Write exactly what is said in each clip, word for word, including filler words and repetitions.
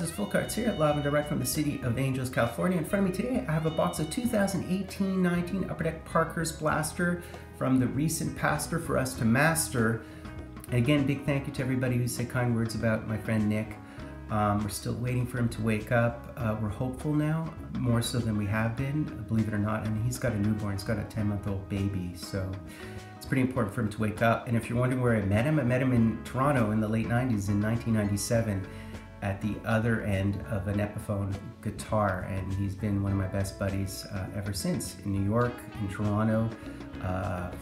Parkhurst Full Cards here, live and direct from the city of Angels, California. In front of me today, I have a box of two thousand eighteen nineteen Upper Deck Parkhurst Blaster from the recent Pastor for us to master. And again, big thank you to everybody who said kind words about my friend Nick. Um, we're still waiting for him to wake up. Uh, we're hopeful now, more so than we have been, believe it or not. I mean, he's got a newborn, he's got a ten month old baby, so it's pretty important for him to wake up. And if you're wondering where I met him, I met him in Toronto in the late nineties, in nineteen ninety-seven, at the other end of an Epiphone guitar, and he's been one of my best buddies uh, ever since. In New York, in Toronto, uh,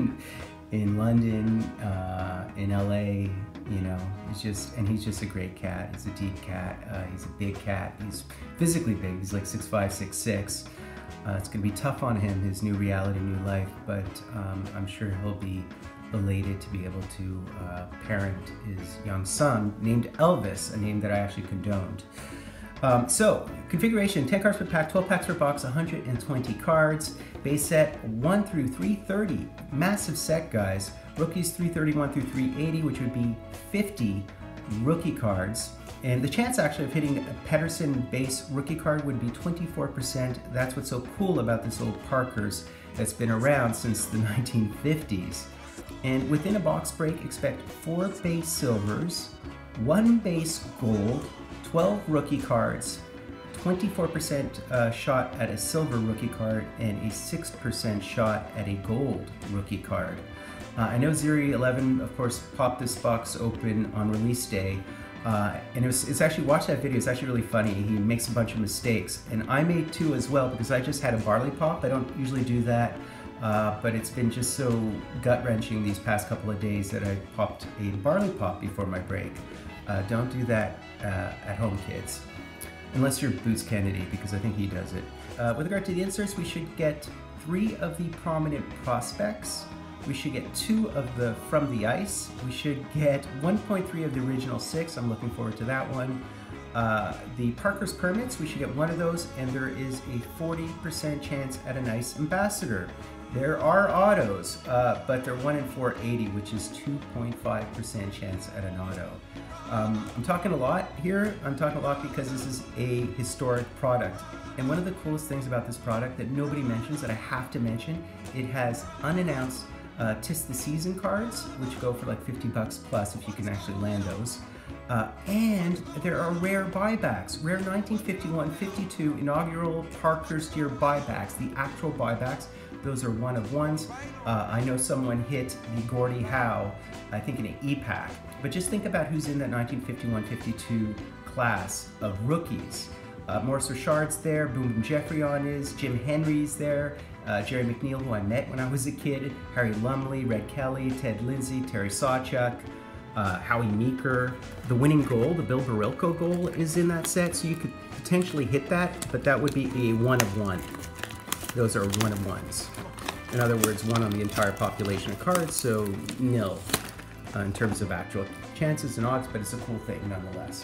in London, uh, in L A, you know, he's just, and he's just a great cat. He's a deep cat, uh, he's a big cat, he's physically big, he's like six five, six six. Uh, it's gonna be tough on him, his new reality, new life, but um, I'm sure he'll be elated to be able to uh, parent his young son, named Elvis, a name that I actually condoned. Um, so, configuration, ten cards per pack, twelve packs per box, one hundred twenty cards. Base set one through three thirty. Massive set, guys. Rookies three thirty-one through three eighty, which would be fifty rookie cards. And the chance actually of hitting a Pedersen base rookie card would be twenty-four percent. That's what's so cool about this old Parkhurst that's been around since the nineteen fifties. And within a box break, expect four base silvers, one base gold, twelve rookie cards, twenty-four percent uh, shot at a silver rookie card, and a six percent shot at a gold rookie card. Uh, I know Zeri eleven, of course, popped this box open on release day, uh, and it was, it's actually, watch that video, it's actually really funny. He makes a bunch of mistakes, and I made two as well because I just had a barley pop. I don't usually do that. Uh, but it's been just so gut-wrenching these past couple of days that I popped a barley pop before my break. Uh, don't do that uh, at home, kids. Unless you're Boots Kennedy, because I think he does it. Uh, with regard to the inserts, we should get three of the prominent prospects. We should get two of the From the Ice. We should get one point three of the original six. I'm looking forward to that one. Uh, the Parkhurst Permits, we should get one of those, and there is a forty percent chance at a nice ambassador. There are autos, uh, but they're one in four eighty, which is two point five percent chance at an auto. Um, I'm talking a lot here. I'm talking a lot because this is a historic product. And one of the coolest things about this product that nobody mentions, that I have to mention, it has unannounced uh, Tis the Season cards, which go for like fifty bucks plus if you can actually land those. Uh, and there are rare buybacks, rare nineteen fifty-one fifty-two inaugural Parkhurst year buybacks, the actual buybacks. Those are one of ones. Uh, I know someone hit the Gordie Howe, I think in an E-pack. But just think about who's in that nineteen fifty-one fifty-two class of rookies. Uh, Maurice Richard's there, Boom Boom Jeffrey is, Jim Henry's there, uh, Jerry McNeil, who I met when I was a kid, Harry Lumley, Red Kelly, Ted Lindsay, Terry Sawchuk, uh, Howie Meeker. The winning goal, the Bill Barilko goal, is in that set, so you could potentially hit that, but that would be a one of one. Those are one of ones. In other words, one on the entire population of cards, so nil uh, in terms of actual chances and odds, but it's a cool thing nonetheless.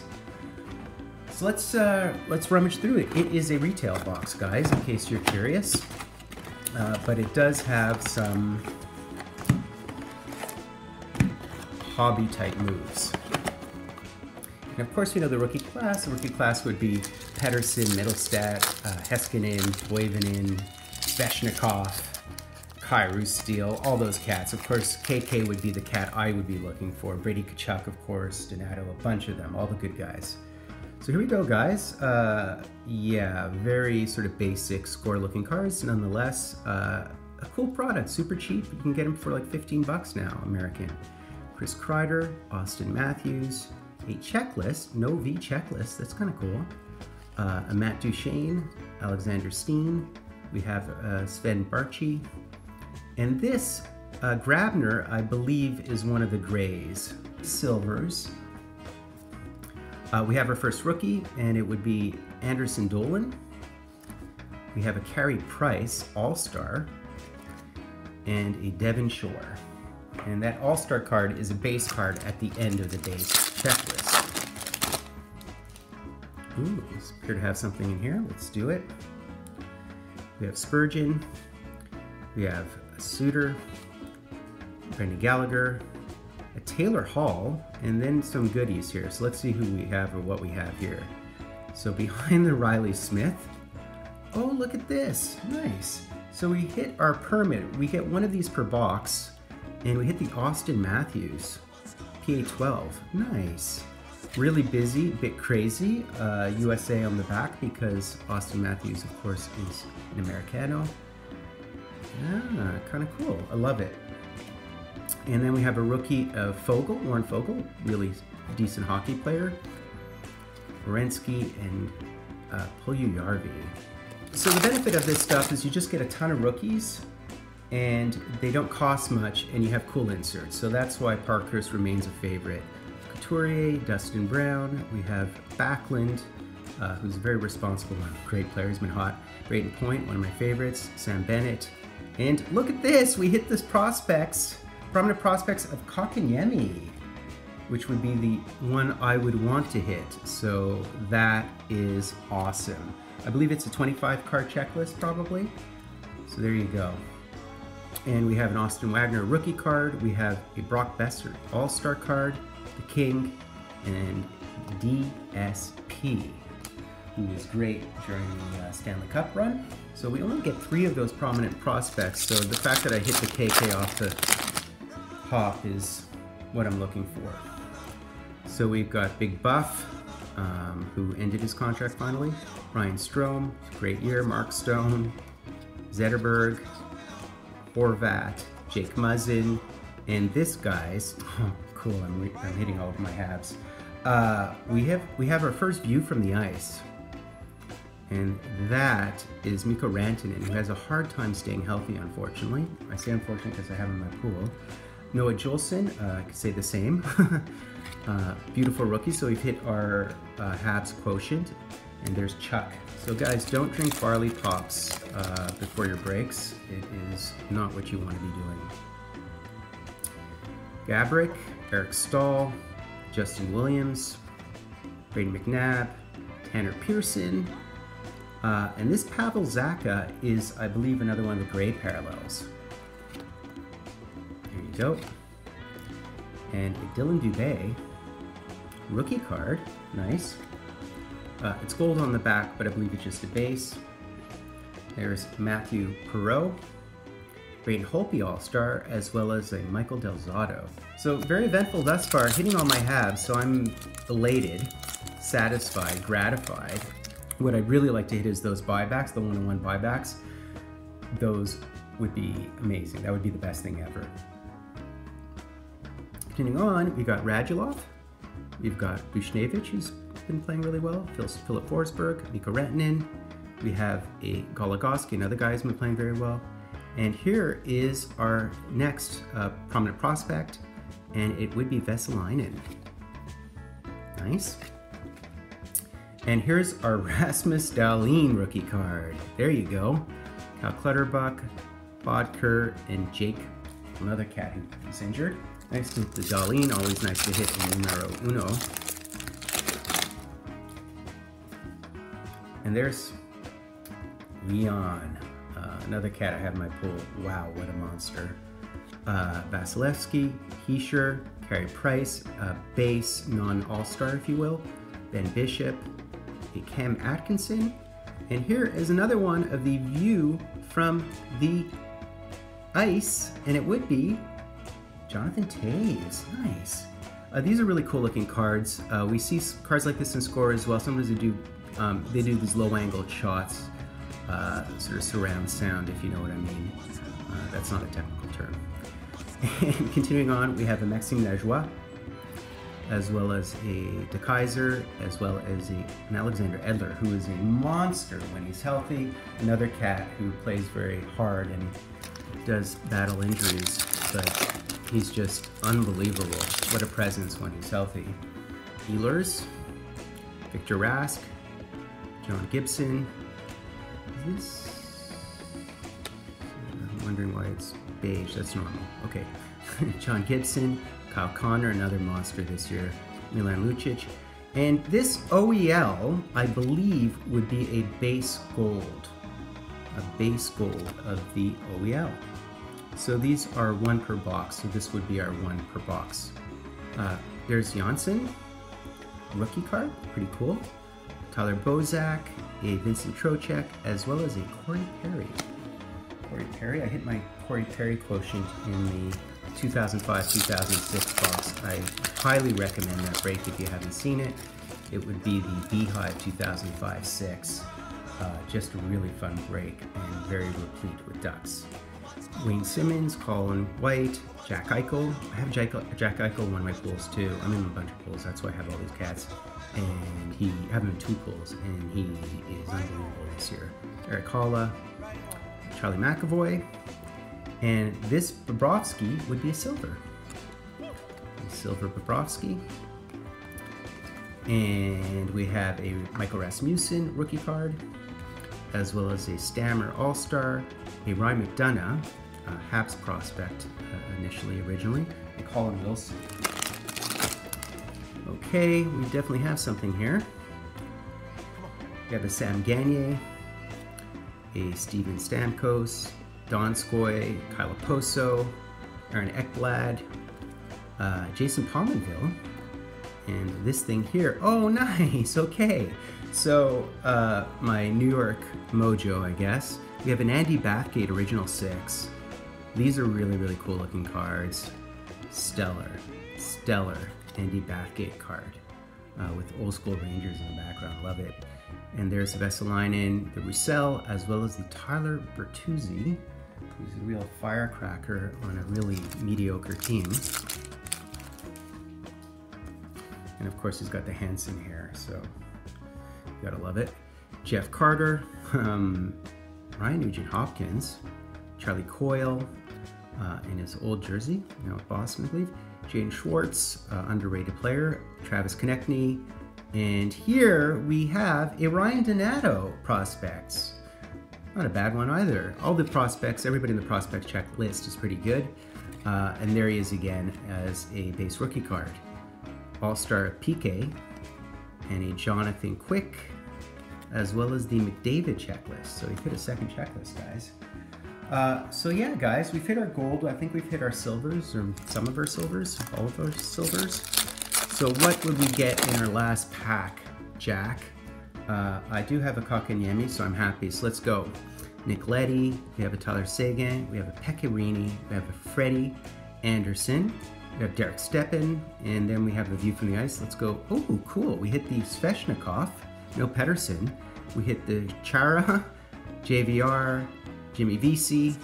So let's uh, let's rummage through it. It is a retail box, guys, in case you're curious, uh, but it does have some hobby type moves. And of course, you know the rookie class. The rookie class would be Pedersen, Mittelstadt, uh, Heiskanen, Toivonen, Svechnikov, Kyrou Steele, all those cats. Of course, K K would be the cat I would be looking for. Brady Tkachuk, of course, Donato, a bunch of them, all the good guys. So here we go, guys. Uh, yeah, very sort of basic score-looking cards. Nonetheless, uh, a cool product, super cheap. You can get them for like fifteen bucks now, American. Chris Kreider, Austin Matthews, a checklist, no V checklist, that's kind of cool. Uh, a Matt Duchene, Alexander Steen, we have uh, Sven Barchi, and this uh, Grabner, I believe, is one of the grays. Silvers. Uh, we have our first rookie, and it would be Anderson Dolan. We have a Carey Price, All-Star, and a Devon Shore. And that All-Star card is a base card at the end of the base checklist. Ooh, we appear to have something in here. Let's do it. We have Spurgeon. We have a Suter, Brendan Gallagher, a Taylor Hall, and then some goodies here. So let's see who we have or what we have here. So behind the Riley Smith, oh, look at this, nice. So we hit our permit, we get one of these per box, and we hit the Austin Matthews, P A twelve, nice. Really busy, bit crazy, uh, U S A on the back because Austin Matthews, of course, is an Americano. Yeah, kind of cool, I love it. And then we have a rookie of Fogel, Warren Fogel, really decent hockey player. Orensky and uh, Puljujärvi. So the benefit of this stuff is you just get a ton of rookies and they don't cost much and you have cool inserts. So that's why Parkhurst remains a favorite. Couturier, Dustin Brown, we have Backlund, uh, who's a very responsible, great player, he's been hot. Brayden Point, one of my favorites, Sam Bennett. And look at this, we hit this prospects, prominent prospects of Kotkaniemi, which would be the one I would want to hit. So that is awesome. I believe it's a twenty-five card checklist probably. So there you go. And we have an Austin Wagner rookie card. We have a Brock Besser All-Star card, the King, and D S P, who was great during the uh, Stanley Cup run. So we only get three of those prominent prospects. So the fact that I hit the K K off the hop is what I'm looking for. So we've got Big Buff, um, who ended his contract finally. Ryan Strome, great year. Mark Stone, Zetterberg, Horvat, Jake Muzzin, and this guy's, oh, cool, I'm, I'm hitting all of my habs. Uh, we have we have our first view from the ice, and that is Mikko Rantanen, who has a hard time staying healthy, unfortunately. I say unfortunately because I have him in my pool. Noah Juleson, uh, I could say the same. uh, beautiful rookie, so we've hit our uh, Habs quotient, and there's Chuck. So guys, don't drink barley pops uh, before your breaks. It is not what you want to be doing. Gabrick, Eric Stahl, Justin Williams, Braden McNabb, Tanner Pearson, uh, and this Pavel Zacha is, I believe, another one of the gray parallels. There you go. And a Dylan Dubé rookie card, nice. Uh, it's gold on the back, but I believe it's just a base. There's Matthew Perreault, Braden Holtby All-Star, as well as a Michael Del Zotto. So very eventful thus far, hitting all my halves, so I'm elated, satisfied, gratified. What I'd really like to hit is those buybacks, the one-on-one buybacks. Those would be amazing. That would be the best thing ever. Continuing on, we got Radulov, we've got Bushnevich, who's been playing really well, Philip Forsberg, Mikko Rantanen, we have a Goligoski, another guy who's been playing very well, and here is our next uh, prominent prospect, and it would be Vesalainen. Nice. And here's our Rasmus Dahlin rookie card. There you go. Cal Clutterbuck, Bodker, and Jake, another cat who's injured. Nice to the Dahlin, always nice to hit in numero uno. And there's Leon, uh, another cat I have in my pool. Wow, what a monster. Uh, Vasilevsky, Heischer, Carey Price, uh, base non-all-star, if you will. Ben Bishop, a Cam Atkinson. And here is another one of the view from the ice, and it would be Jonathan Toews. Nice. Uh, these are really cool looking cards. Uh, we see cards like this in Score as well. Sometimes they do um, they do these low angled shots, uh, sort of surround sound, if you know what I mean. Uh, that's not a technical term. And continuing on, we have a Maxime Lajoie, as well as a De Kaiser, as well as a, an Alexander Edler, who is a monster when he's healthy. Another cat who plays very hard and does battle injuries, but he's just unbelievable. What a presence when he's healthy. Ehlers, Victor Rask, John Gibson. Is this? I'm wondering why it's beige. That's normal. Okay. John Gibson, Kyle Connor, another monster this year. Milan Lucic. And this O E L, I believe, would be a base gold. A base gold of the O E L. So these are one per box, so this would be our one per box. Uh, there's Janssen, rookie card, pretty cool. Tyler Bozak, a Vincent Trocheck, as well as a Corey Perry. Corey Perry, I hit my Corey Perry quotient in the two thousand five two thousand six box. I highly recommend that break if you haven't seen it. It would be the Beehive two thousand five six. Uh, just a really fun break and very replete with ducks. Wayne Simmons, Colin White, Jack Eichel. I have Jack, Jack Eichel in one of my pools too. I'm in a bunch of pools, that's why I have all these cats. And he, I have him in two pools, and he is unbelievable this year. Eric Holla, Charlie McAvoy, and this Bobrovsky would be a silver. A silver Bobrovsky. And we have a Michael Rasmussen rookie card, as well as a Stammer All-Star, a Ryan McDonough, uh, Habs prospect uh, initially, originally, and Colin Wilson. Okay, we definitely have something here. We have a Sam Gagner, a Steven Stamkos, Donskoy, Kyle Poso, Aaron Ekblad, uh, Jason Pominville, and this thing here. Oh, nice, okay. So, uh, my New York mojo, I guess. We have an Andy Bathgate Original six. These are really, really cool looking cards. Stellar, stellar Andy Bathgate card uh, with old school Rangers in the background. Love it. And there's Vesalainen, the Roussel, as well as the Tyler Bertuzzi, who's a real firecracker on a really mediocre team. And of course, he's got the Hansen hair, so you gotta love it. Jeff Carter, um, Ryan Nugent-Hopkins, Charlie Coyle uh, in his old jersey, you know, Boston, I believe. Jaden Schwartz, uh, underrated player. Travis Konechny, and here we have a Ryan Donato prospects. Not a bad one either. All the prospects, everybody in the prospect check list is pretty good. Uh, and there he is again as a base rookie card. All-Star P K and a Jonathan Quick, as well as the McDavid checklist. So we've hit a second checklist, guys. Uh, so yeah, guys, we've hit our gold. I think we've hit our silvers, or some of our silvers, all of our silvers. So what would we get in our last pack, Jack? Uh, I do have a Kotkaniemi, so I'm happy. So let's go. Nick Leddy, we have a Tyler Seguin, we have a Pecorini, we have a Freddie Anderson, we have Derek Stepan, and then we have the view from the ice. Let's go. Oh, cool. We hit the Svechnikov, no Pettersson. We hit the Chara, J V R, Jimmy Vesey,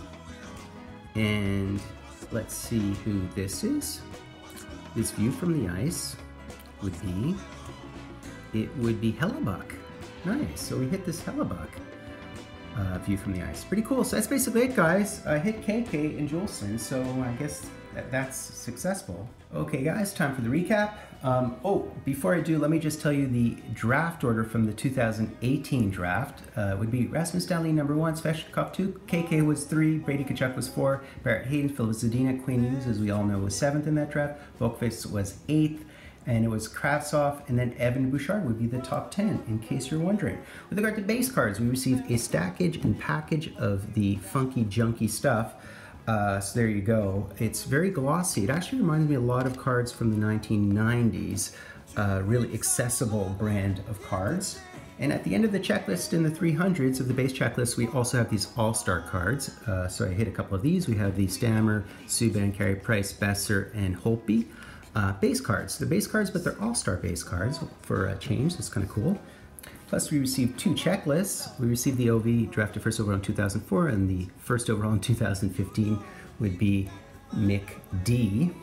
and let's see who this is. This view from the ice would be, it would be Hellebuck. Nice, so we hit this Hellebuck uh, view from the ice. Pretty cool, so that's basically it, guys. I hit K K and Juleson, so I guess that, that's successful. Okay guys, time for the recap. Um, oh, before I do, let me just tell you the draft order from the two thousand eighteen draft. Uh, would be Rasmus Dahlin number one, Svechnikov two, K K was three, Brady Tkachuk was four, Barrett Hayden, Philip Zadina, Quinn Hughes, as we all know, was seventh in that draft, Boqvist was eighth, and it was Kravtsov, and then Evan Bouchard would be the top ten, in case you're wondering. With regard to base cards, we received a stackage and package of the funky, junky stuff. Uh, so there you go. It's very glossy. It actually reminds me a lot of cards from the nineteen nineties. Uh, really accessible brand of cards. And at the end of the checklist in the three hundreds of the base checklist, we also have these all-star cards. Uh, so I hit a couple of these. We have the Stammer, Subban, Carey Price, Besser, and Holtby. Uh, base cards. They're base cards, but they're all-star base cards for a change. That's kind of cool. Plus, we received two checklists. We received the O V drafted first overall in two thousand four, and the first overall in two thousand fifteen would be Mick D.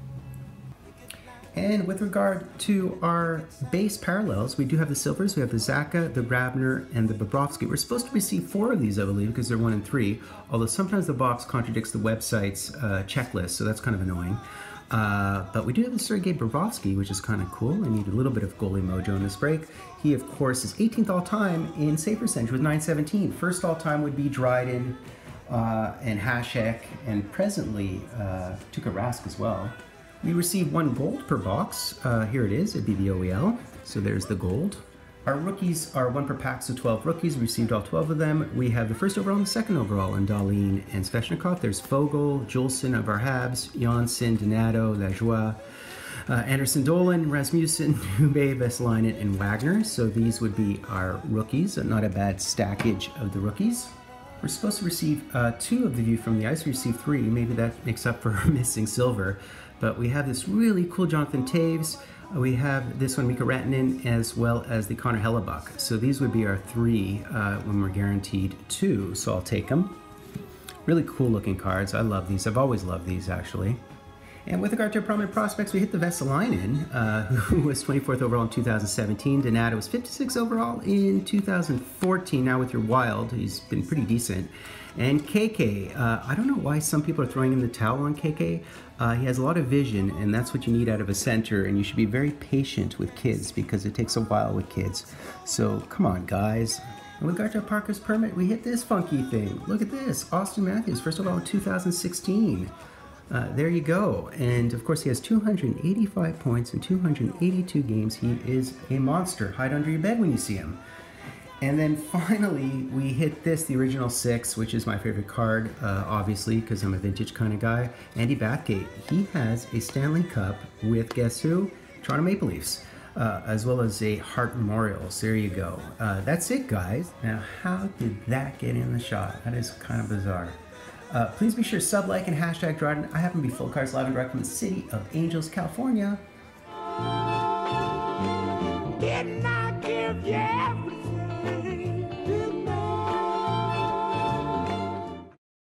And with regard to our base parallels, we do have the silvers. We have the Zaka, the Grabner, and the Bobrovsky. We're supposed to receive four of these, I believe, because they're one and three, although sometimes the box contradicts the website's uh, checklist, so that's kind of annoying. Uh, but we do have the Sergei Bobrovsky, which is kind of cool. I need a little bit of goalie mojo in this break. He, of course, is eighteenth all-time in save percentage with nine seventeen. First all-time would be Dryden uh, and Hasek, and presently uh, Tuukka Rask as well. We received one gold per box. Uh, here it is. It'd be the O E L. So there's the gold. Our rookies are one per pack, so twelve rookies. We received all twelve of them. We have the first overall and the second overall in Dahlin and Svechnikov. There's Fogle, Juleson of our Habs, Janssen, Donato, Lajoie, Uh, Anderson Dolan, Rasmussen, Dubé, Vesalainen, and Wagner. So these would be our rookies. Not a bad stackage of the rookies. We're supposed to receive uh, two of the View from the Ice. We received three. Maybe that makes up for missing silver. But we have this really cool Jonathan Toews. Uh, we have this one, Mika Rantanen, as well as the Connor Hellebuck. So these would be our three uh, when we're guaranteed two. So I'll take them. Really cool looking cards. I love these. I've always loved these, actually. And with regard to our prominent prospects, we hit the Vesalainen, uh, who was twenty-fourth overall in two thousand seventeen. Donato was fifty-sixth overall in two thousand fourteen. Now with your Wild, he's been pretty decent. And K K, uh, I don't know why some people are throwing in the towel on K K. Uh, he has a lot of vision, and that's what you need out of a center. And you should be very patient with kids because it takes a while with kids. So come on, guys. And with regard to our Parkhurst Permit, we hit this funky thing. Look at this, Austin Matthews, first of all in two thousand sixteen. Uh, there you go. And of course he has two hundred eighty-five points in two hundred eighty-two games. He is a monster. Hide under your bed when you see him. And then finally we hit this, the original six, which is my favorite card, uh, obviously, because I'm a vintage kind of guy. Andy Bathgate. He has a Stanley Cup with, guess who? Toronto Maple Leafs. Uh, as well as a Hart Memorial. So there you go. Uh, that's it, guys. Now, how did that get in the shot? That is kind of bizarre. Uh, please be sure to sub, like, and hashtag Dryden. I happen to be Full Cards live and direct from the city of Angels, California.